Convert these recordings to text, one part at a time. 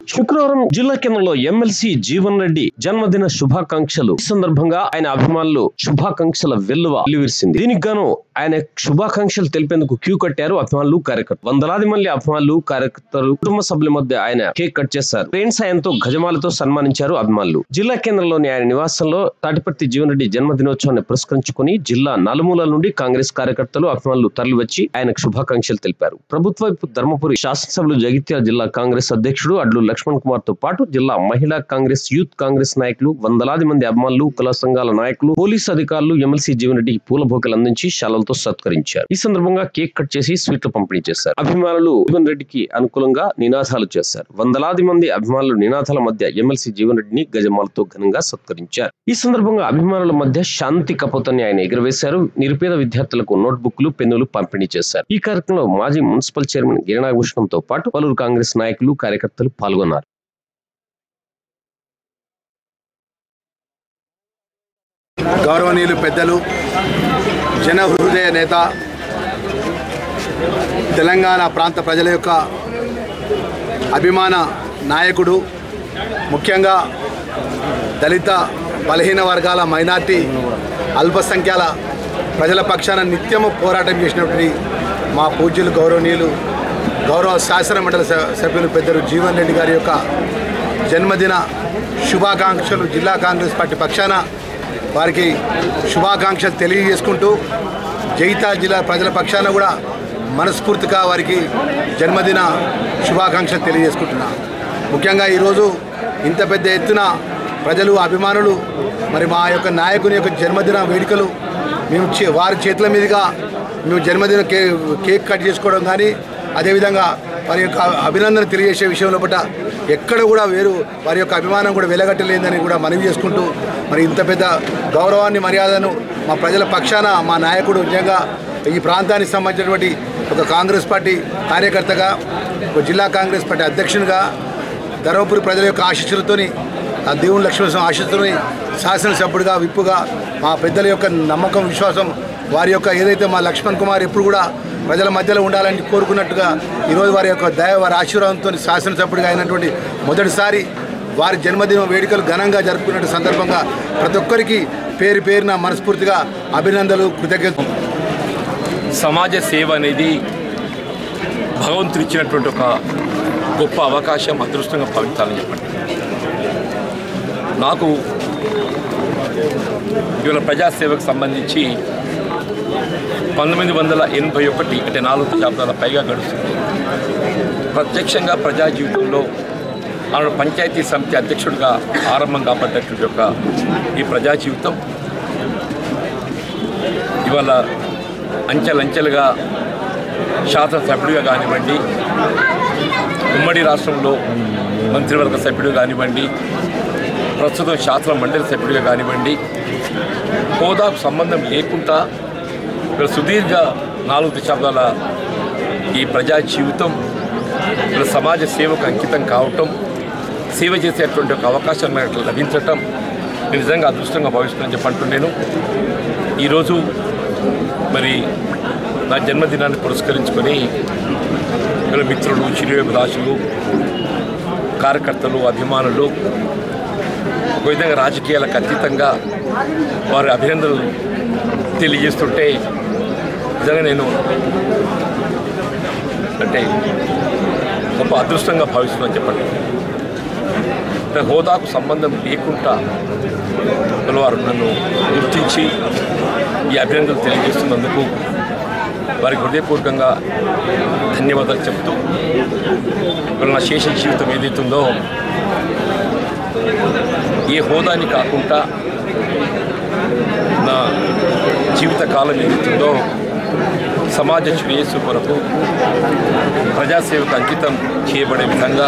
శుక్రవారం జిల్లా కేంద్రంలో ఎమ్మెల్సీ జీవన్ రెడ్డి జన్మదిన శుభాకాంక్షలు. ఈ సందర్భంగా ఆయన అభిమానులు శుభాకాంక్షల వెల్లువిరిసింది. దీనికి గాను ఆయన శుభాకాంక్షలు తెలిపేందుకు క్యూ కట్టారు అభిమానులు, కార్యకర్తలు. వందలాది మంది అభిమానులు, కార్యకర్తలు, కుటుంబ సభ్యుల మధ్య ఆయన కేక్ కట్ చేశారు. ట్రైన్ సాయంతో గజమాలతో సన్మానించారు అభిమానులు. జిల్లా కేంద్రంలోని ఆయన నివాసంలో తాటిపర్తి జీవన్ రెడ్డి జన్మదినోత్సవాన్ని పురస్కరించుకుని జిల్లా నలుమూలల నుండి కాంగ్రెస్ కార్యకర్తలు, అభిమానులు తరలివచ్చి ఆయనకు శుభాకాంక్షలు తెలిపారు. ప్రభుత్వ ధర్మపురి శాసనసభ్యులు, జగిత్యాల జిల్లా కాంగ్రెస్ అధ్యక్షుడు అడ్లు లక్ష్మణ్ కుమార్ తో పాటు జిల్లా మహిళా కాంగ్రెస్, యూత్ కాంగ్రెస్ నాయకులు, వందలాది మంది అభిమానులు, కుల సంఘాల నాయకులు, పోలీసు అధికారులు ఎమ్మెల్సీ జీవన్ రెడ్డికి పూల బొకేలు అందించి శాలలతో సత్కరించారు. ఈ సందర్భంగా కేక్ కట్ చేసి స్వీట్లు పంపిణీ చేశారు. అభిమానులు జీవన్ రెడ్డికి అనుకూలంగా నినాదాలు చేశారు. వందలాది మంది అభిమానులు నినాదాల మధ్య ఎమ్మెల్సీ జీవన్ రెడ్డిని గజమాలతో ఘనంగా సత్కరించారు. ఈ సందర్భంగా అభిమానుల మధ్య శాంతి కపోతాన్ని ఆయన ఎగురవేశారు. నిరుపేద విద్యార్థులకు నోట్ బుక్లు, పెన్నులు పంపిణీ చేశారు. ఈ కార్యక్రమంలో మాజీ మున్సిపల్ చైర్మన్ గిరినాగభూషణం తో పాటు పలువురు కాంగ్రెస్ నాయకులు, కార్యకర్తలు పాల్గొన్నారు. గౌరవనీయులు పెద్దలు, జన హృదయ నేత, తెలంగాణ ప్రాంత ప్రజల యొక్క అభిమాన నాయకుడు, ముఖ్యంగా దళిత, బలహీన వర్గాల, మైనార్టీ, అల్పసంఖ్యాల ప్రజల పక్షాన నిత్యము పోరాటం చేసినటువంటి మా పూజ్యులు, గౌరవనీయులు, గౌరవ శాసన మండలి సభ్యులు పెద్దలు జీవన్ రెడ్డి గారి యొక్క జన్మదిన శుభాకాంక్షలు జిల్లా కాంగ్రెస్ పార్టీ పక్షాన వారికి శుభాకాంక్షలు తెలియజేసుకుంటూ, జగిత్యాల జిల్లా ప్రజల పక్షాన కూడా మనస్ఫూర్తిగా వారికి జన్మదిన శుభాకాంక్షలు తెలియజేసుకుంటున్నా. ముఖ్యంగా ఈరోజు ఇంత పెద్ద ఎత్తున ప్రజలు, అభిమానులు మరి మా యొక్క నాయకుని యొక్క జన్మదిన వేడుకలు మేము వారి చేతుల మీదుగా మేము జన్మదిన కేక్ కట్ చేసుకోవడం కానీ, అదేవిధంగా వారి యొక్క అభినందన తెలియజేసే విషయంలో పట్ల ఎక్కడ కూడా వారి యొక్క అభిమానం కూడా వెలగట్టలేదని కూడా మనవి చేసుకుంటూ, మరి ఇంత పెద్ద గౌరవాన్ని, మర్యాదను మా ప్రజల పక్షాన మా నాయకుడు, నిజంగా ఈ ప్రాంతానికి సంబంధించినటువంటి ఒక కాంగ్రెస్ పార్టీ కార్యకర్తగా, ఒక జిల్లా కాంగ్రెస్ పార్టీ అధ్యక్షునిగా, ధర్మపురి ప్రజల యొక్క ఆశీస్సులతోని, ఆ దేవుని లక్ష్మణ ఆశీస్సులతోని శాసనసభ్యుడిగా, విప్పుగా మా పెద్దల యొక్క నమ్మకం, విశ్వాసం, వారి యొక్క ఏదైతే మా లక్ష్మణ్ కుమార్ ఎప్పుడు కూడా ప్రజల మధ్యలో ఉండాలని కోరుకున్నట్టుగా ఈరోజు వారి యొక్క దయ, వారి ఆశీర్వాదంతో శాసనసభ్యుడిగా అయినటువంటి మొదటిసారి వారి జన్మదిన వేడుకలు ఘనంగా జరుపుకున్న సందర్భంగా ప్రతి ఒక్కరికి పేరు పేరున మనస్ఫూర్తిగా అభినందనలు, కృతజ్ఞతలు. సమాజ సేవ అనేది భగవంతుడు ఇచ్చినటువంటి ఒక గొప్ప అవకాశం, అదృష్టంగా భావించాలని చెప్పండి. నాకు ఇవాళ ప్రజాసేవకు సంబంధించి 1981 అంటే 4 దశాబ్దాల పైగా గడుస్తుంది. ప్రత్యక్షంగా ప్రజా జీవితంలో ఆనాడు పంచాయతీ సమితి అధ్యక్షుడిగా ఆరంభం కాబట్టినటువంటి యొక్క ఈ ప్రజా జీవితం ఇవాళ అంచెలంచెలుగా శాసనసభ్యుడిగా కానివ్వండి, ఉమ్మడి రాష్ట్రంలో మంత్రివర్గ సభ్యుడిగా కానివ్వండి, ప్రస్తుతం శాసన మండలి సభ్యుడిగా కానివ్వండి, హోదాకు సంబంధం లేకుండా సుదీర్ఘ 4 దశాబ్దాల ఈ ప్రజా జీవితం సమాజ సేవకు అంకితం కావటం, సేవ చేసేటువంటి ఒక అవకాశం నాకు లభించటం నిజంగా అదృష్టంగా భావిస్తుందని చెప్పంటూ నేను ఈరోజు మరి నా జన్మదినాన్ని పురస్కరించుకొని మిత్రులు, చిరువేభిలాషులు, కార్యకర్తలు, అభిమానులు, ఒక విధంగా రాజకీయాలకు అతీతంగా వారి అభినందనలు తెలియజేస్తుంటే నిజంగా నేను అంటే గొప్ప అదృష్టంగా భావిస్తున్నాను చెప్పండి. హోదాకు సంబంధం లేకుండా వారు నన్ను గుర్తించి ఈ అభినందనలు తెలియజేస్తున్నందుకు వారికి హృదయపూర్వకంగా ధన్యవాదాలు చెప్తూ, నా శేష జీవితం ఏదైతుందో ఏ హోదాని కాకుండా నా జీవితకాలం ఏదైతుందో సమాజ శ్రేయస్సు కొరకు ప్రజాసేవకు అంకితం చేయబడే విధంగా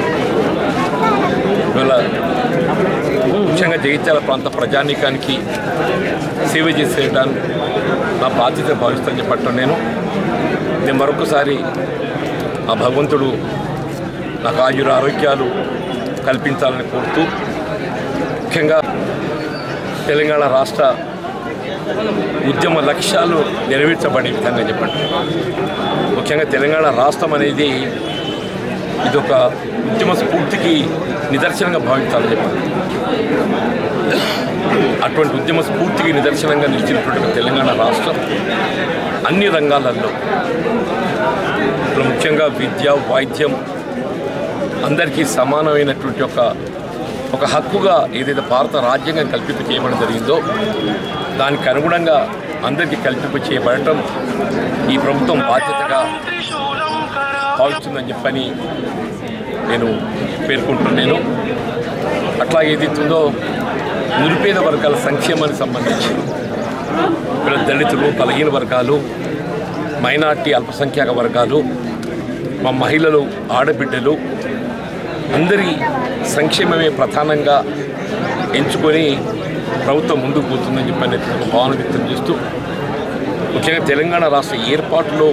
ఇవాళ ముఖ్యంగా జగిత్యాల ప్రాంత ప్రజానీకానికి సేవ చేసేయడానికి నా బాధ్యత భావిస్తానని చెప్పటం నేను మరొకసారి ఆ భగవంతుడు నాకు ఆయుర ఆరోగ్యాలు కల్పించాలని కోరుతూ, ముఖ్యంగా తెలంగాణ రాష్ట్ర ఉద్యమ లక్ష్యాలు నెరవేర్చబడే విధంగా చెప్పండి. ముఖ్యంగా తెలంగాణ రాష్ట్రం అనేది ఇదొక ఉద్యమ స్ఫూర్తికి నిదర్శనంగా భావించాలని చెప్పారు. అటువంటి ఉద్యమ స్ఫూర్తికి నిదర్శనంగా నిలిచినటువంటి తెలంగాణ రాష్ట్రం అన్ని రంగాలలో ముఖ్యంగా విద్య, వైద్యం అందరికీ సమానమైనటువంటి ఒక హక్కుగా ఏదైతే భారత రాజ్యాంగం కల్పింప చేయబడడం జరిగిందో దానికి అనుగుణంగా అందరికీ కల్పింప చేయబడటం ఈ ప్రభుత్వం బాధ్యతగా భావిస్తుందని చెప్పని నేను పేర్కొంటున్నాను. అట్లా ఏదైతుందో నిరుపేద వర్గాల సంక్షేమానికి సంబంధించి ఇక్కడ దళితులు, బలహీన వర్గాలు, మైనార్టీ, అల్పసంఖ్యాక వర్గాలు, మా మహిళలు, ఆడబిడ్డలు అందరి సంక్షేమమే ప్రధానంగా ఎంచుకొని ప్రభుత్వం ముందుకు పోతుందని చెప్పని ఒక భావన వ్యక్తం చేస్తూ ముఖ్యంగా తెలంగాణ రాష్ట్ర ఏర్పాటులో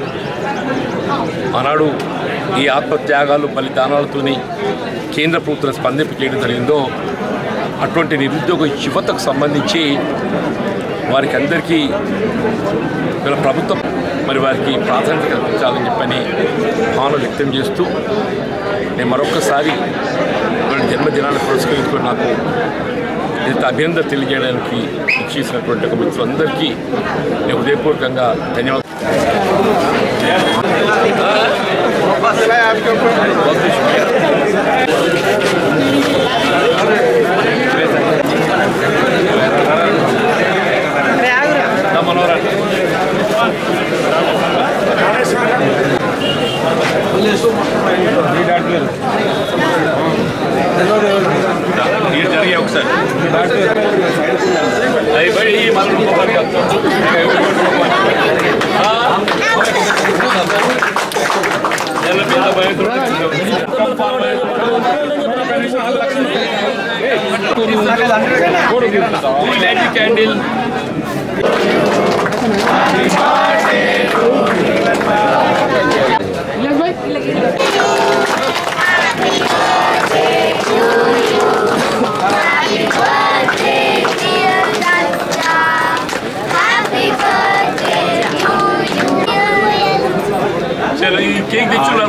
ఆనాడు ఈ ఆత్మత్యాగాలు, బలిదానాలతోని కేంద్ర ప్రభుత్వం స్పందింపు చేయడం జరిగిందో అటువంటి నిరుద్యోగ యువతకు సంబంధించి వారికి అందరికీ ప్రభుత్వం వారికి ప్రాధాన్యత కల్పించాలని చెప్పని భావన వ్యక్తం చేస్తూ నేను మరొక్కసారి వాళ్ళ జన్మదినాన్ని పురస్కరించుకొని నాకు ఇంత అభినందన తెలియజేయడానికి ఇచ్చేసినటువంటి ఒక మిత్రులందరికీ నేను హృదయపూర్వకంగా ధన్యవాదాలు. జరిగే ఒకసారి క్యాండిల్ కేక్ తెచ్చున్నారు.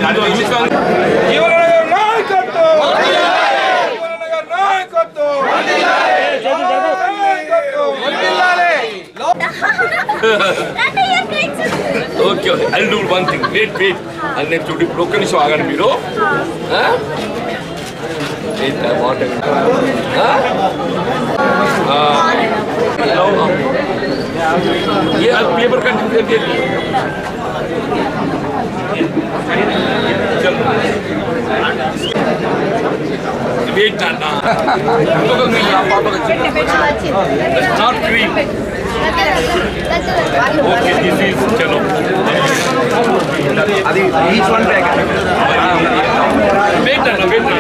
Okay, I do one thing. Wait అని నేను చూడు. ఇప్పుడు ఒక్క నిమిషం ఆగండి మీరు. పేపర్ కంటిన్యూ వెయిట్ అన్న not cream. Okay, this is చలో అది ఈచ్ వన్ ప్యాకెట్. వెయిట్ అన్న వెయిట్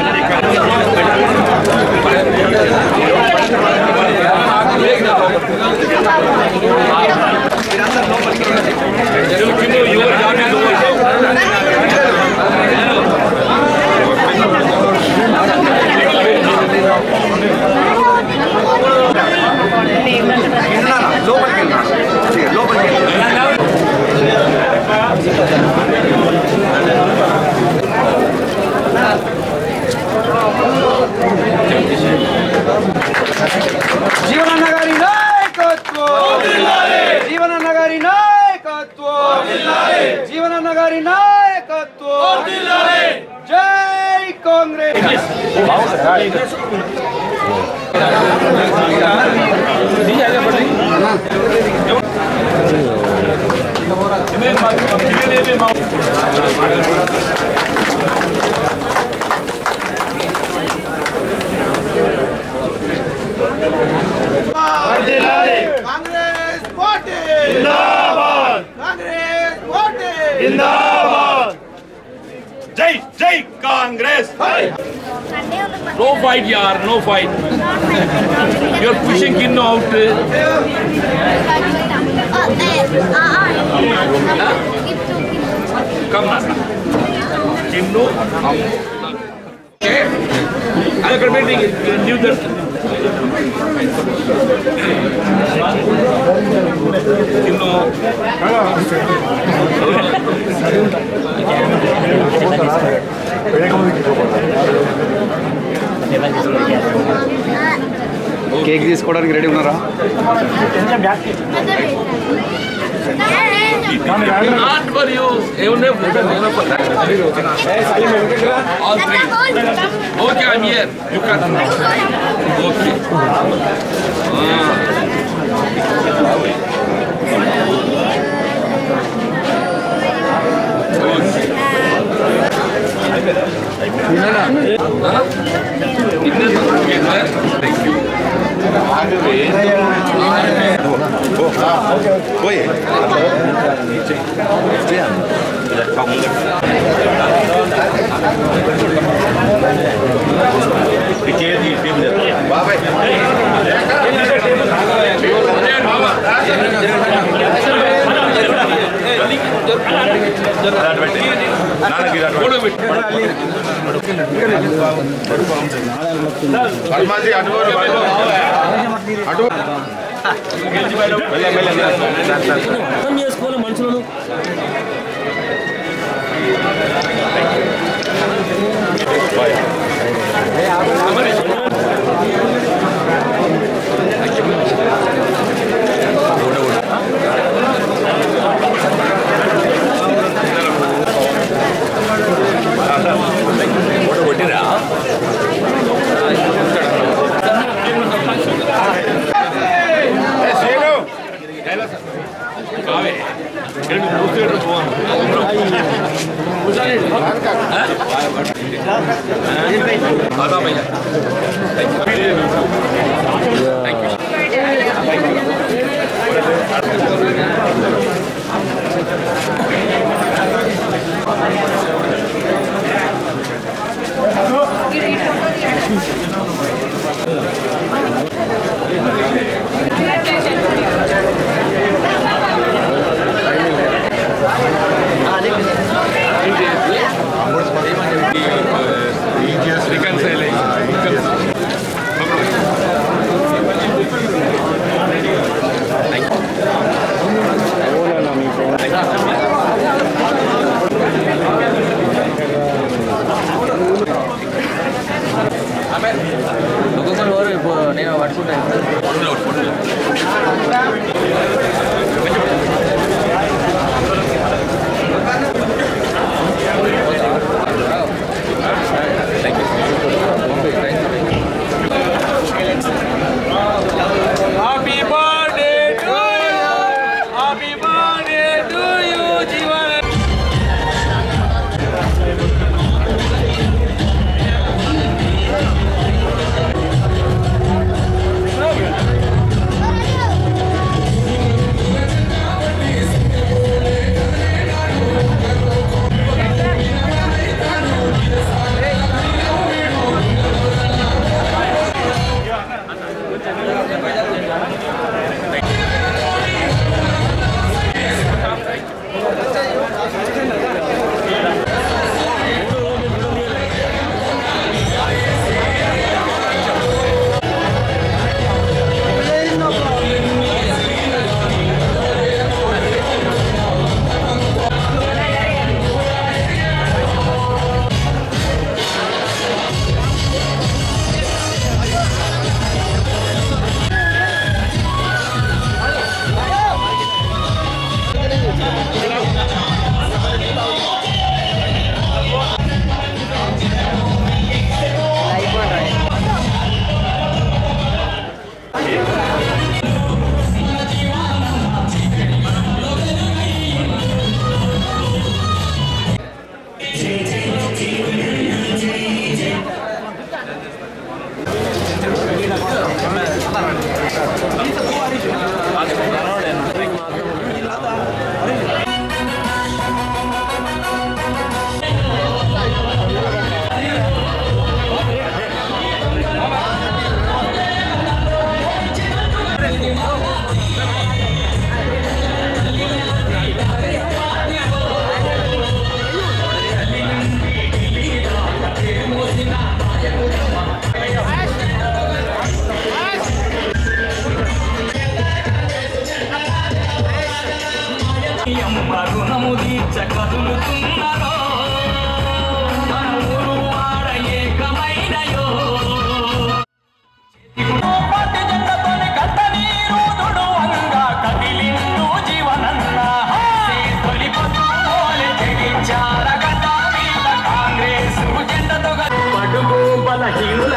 జీవనన్న గారి నాయకత్వం, జీవనన్న గారి నాయకత్వం, జీవనన్న గారి నాయకత్వం. జై కాంగ్రెస్. కాంగ్రెస్ పార్టీ జిందాబాద్, కాంగ్రెస్ పార్టీ జిందాబాద్. జై జై Congress. No fight, yaar, no fight. You're pushing Kinno out. Come on. Kinno out. Okay? Cake తీసుకోవడానికి రెడీ ఉన్నారా? Not for you. All three. Okay, I'm here. You can. Okay. Thank you.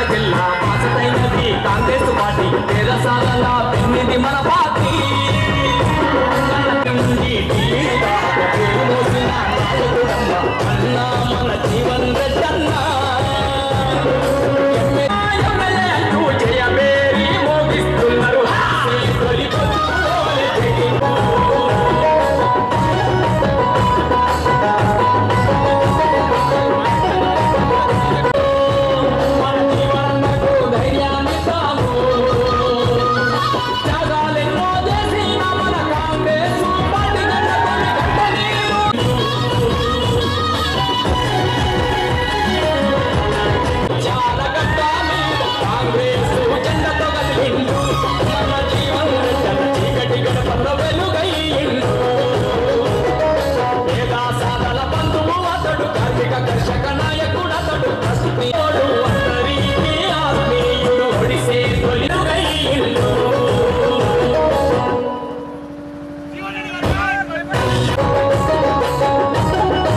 జిల్లా పాసైనది Congress party పేద సాగల పెన్నిది మన party అన్నా మన జీవన్ రెడ్డి అన్నా జయమేరి మోగిస్తున్నారు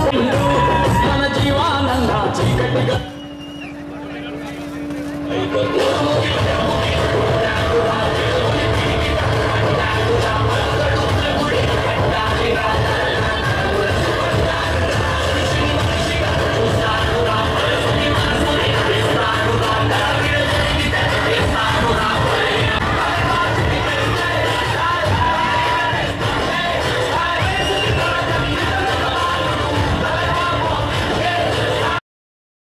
Hey,